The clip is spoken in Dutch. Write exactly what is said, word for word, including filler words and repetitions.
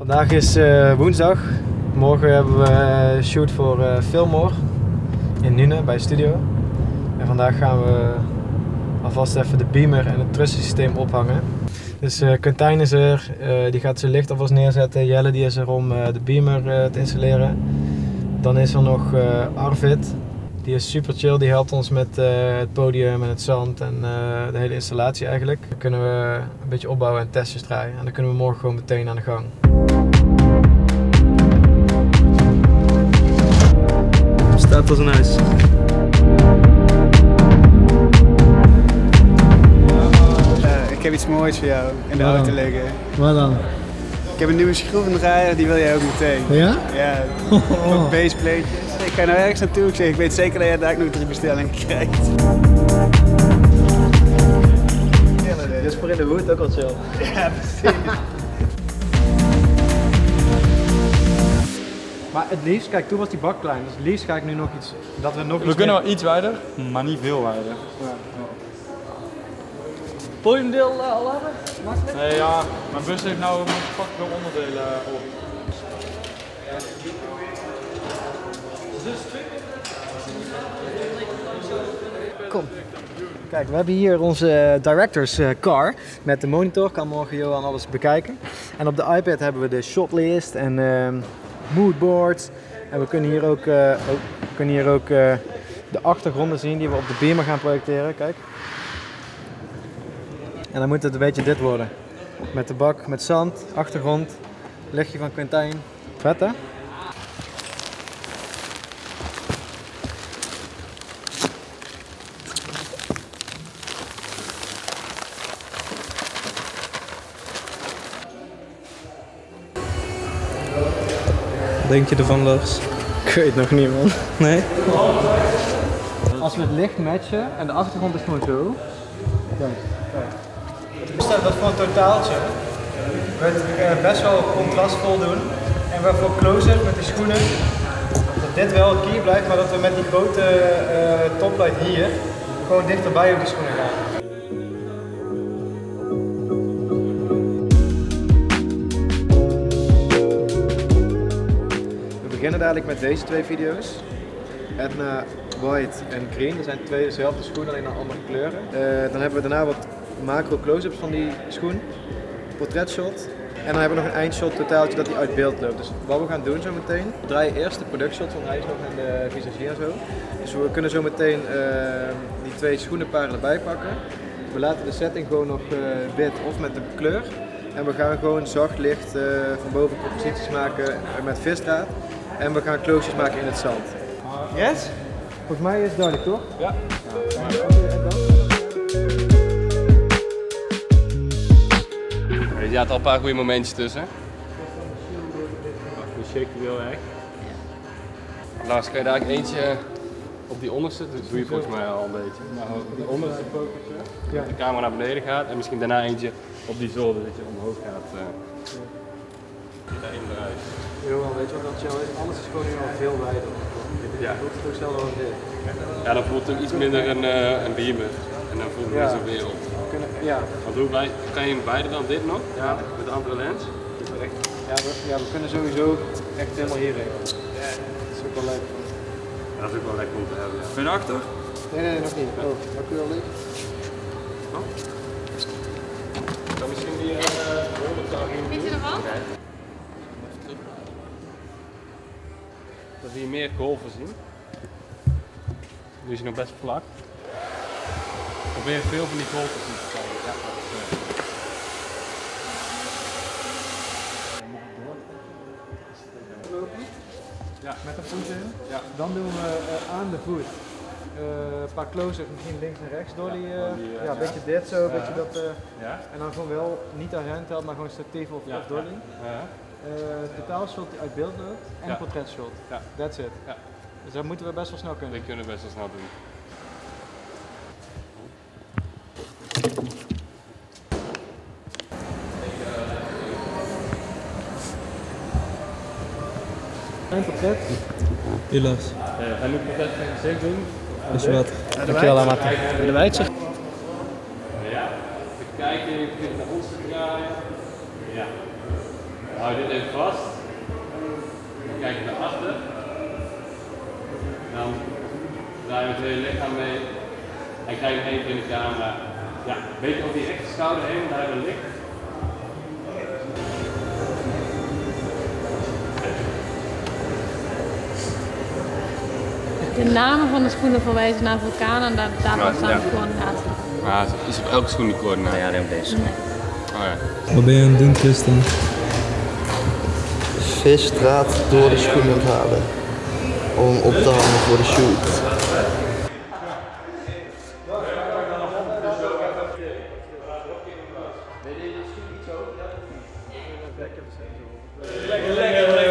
Vandaag is uh, woensdag. Morgen hebben we uh, shoot voor uh, Fillmore in Nune bij Studio. En vandaag gaan we alvast even de beamer en het trussensysteem ophangen. Dus uh, Quintijn is er, uh, die gaat zijn licht alvast neerzetten. Jelle die is er om uh, de beamer uh, te installeren. Dan is er nog uh, Arvid. Die is super chill, die helpt ons met uh, het podium en het zand en uh, de hele installatie eigenlijk. Dan kunnen we een beetje opbouwen en testjes draaien. En dan kunnen we morgen gewoon meteen aan de gang. Staat als een huis. Uh, ik heb iets moois voor jou in de auto liggen. Wat dan? Ik heb een nieuwe schroevendraaier, die wil jij ook meteen. Ja? Ja, voor baseplatejes. Ik ga nou ergens naartoe, ik zeg, ik weet zeker dat jij daar nog drie bestellingen krijgt. Dit is voor in de hoed ook wel chill. Ja, precies. Maar het liefst, kijk, toen was die bak klein, dus het liefst ga ik nu nog iets, dat we nog We iets kunnen meer... wel iets wijder, maar niet veel wijder. Ja. Podiumdeel uh, al hebben? Makkelijk? Nee, ja, mijn bus heeft nou fucking veel onderdelen op. Kom. Kijk, we hebben hier onze directors car met de monitor, kan morgen Johan alles bekijken. En op de iPad hebben we de shotlist en uh, moodboards. En we kunnen hier ook, uh, oh, we kunnen hier ook uh, de achtergronden zien die we op de beamer gaan projecteren. Kijk. En dan moet het een beetje dit worden. Met de bak, met zand, achtergrond, lichtje van Quintijn. Vet hè? Wat denk je ervan, Lars? Ik weet nog niet, man. Nee? Als we het licht matchen en de achtergrond is gewoon zo. Kijk, kijk. Dus dat voor een totaaltje. We het best wel contrastvol doen. En we voor close-up met de schoenen. Dat dit wel key blijft, maar dat we met die grote uh, toplight hier gewoon dichterbij op die schoenen gaan. We beginnen dadelijk met deze twee video's. Etna White en Green, dat zijn twee dezelfde schoenen, alleen dan andere kleuren. Uh, dan hebben we daarna wat macro close-ups van die schoen, portretshot. En dan hebben we nog een eindshot totaaltje dat die uit beeld loopt. Dus wat we gaan doen zo meteen, we draaien eerst de productshot van hij is nog en de visagie en zo. Dus we kunnen zo meteen uh, die twee schoenenparen erbij pakken. We laten de setting gewoon nog uh, wit of met de kleur. En we gaan gewoon zacht licht uh, van boven composities maken met visdraad. En we gaan close-ups maken in het zand. Yes? Volgens mij is het duidelijk, toch? Ja. Je had al een paar goede momentjes tussen. Nu shake je wel weg. Lars, kan je daar eentje op die onderste, dat doe je volgens mij al een beetje. Maar op die onderste focussen, Ja. dat de camera naar beneden gaat en misschien daarna eentje op die zolder, dat je omhoog gaat. Uh, daarin eruit. Johan, weet je wat dat chill is? Alles is gewoon nu al veel wijder. Ja. Dat voelt ook zelf als dit. Ja, dan voelt het iets minder een, uh, een beamer en dan voelt het Ja. niet zo wereld. Kunnen, ja. Want hoe wij, kan je hem beide dan dit nog? Ja. Met de andere lens? Ja, we, ja, we kunnen sowieso echt helemaal hierheen. Ja. Dat is ook wel leuk. Ja, dat is ook wel lekker om te hebben. Ja. Ben je achter? Nee, nee, nog niet. Oh, waar kun je al liggen? Oh. Dan misschien die uh, Weet je ervan? Dat we hier meer golven zien. Nu is hij nog best vlak. Probeer veel van die golven te zien te krijgen. Ja, dat is, uh... Ja. Met een voet in. Ja. Dan doen we uh, aan de voet uh, een paar close-ups, misschien links en rechts door die, uh, Ja, die, uh, ja, een ja. beetje dit zo, een Ja. beetje dat, uh, Ja? en dan gewoon wel niet aan handheld, maar gewoon statief of, Ja. of dolly. Ja. Uh, totaalshot die uit beeld loopt en Ja. portretshot. Ja. That's it. Ja. Dus dat moeten we best wel snel kunnen. Die kunnen we best wel snel doen. Een portret. Helaas. Uh, ga nu portret van je gezicht doen. Is wat. Dankjewel, Amata. Wil de wijtje? Ja. Even kijken, je begint naar ons te draaien. Ja. Hou dit even vast. Dan kijk je naar achter. Dan draai je het hele lichaam mee. En kijk nog even in de camera. Ja, weet je of die rechter schouder heen daar ligt? De namen van de schoenen verwijzen naar vulkanen en daar, daarvan staan de coördinaten. Ah, is op elke schoen die coördinaten? Ja, alleen op deze. Nee. Oh ja. Wat ben je aan het doen, Tristan? Visdraad door de schoenen halen. Om hem op te hangen voor de shoot. Lekker, lekker, lekker.